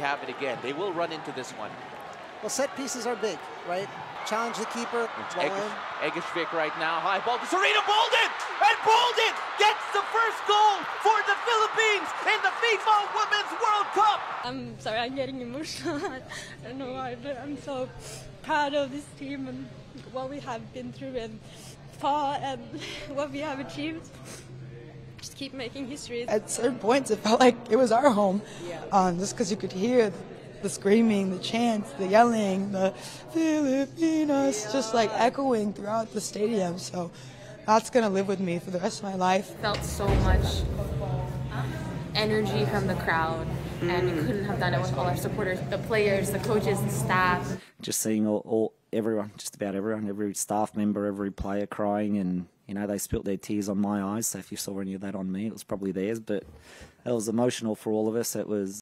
have it again. They will run into this one. Well, set pieces are big, right? Challenge the keeper. Egišvik right now. High ball to Sarina Bolden! And Bolden gets the first goal for the Philippines in the FIFA Women's World Cup! I'm sorry, I'm getting emotional. I don't know why, but I'm so proud of this team and what we have been through and far and what we have achieved. Just keep making history. At certain points, it felt like it was our home, just because you could hear the screaming, the chants, the yelling, the Filipinas, just like echoing throughout the stadium. So that's going to live with me for the rest of my life. Felt so much energy from the crowd, and we couldn't have done it with all our supporters, the players, the coaches, the staff. Just seeing everyone, just about everyone, every staff member, every player crying, and you know, they spilt their tears on my eyes. So if you saw any of that on me, it was probably theirs. But it was emotional for all of us. It was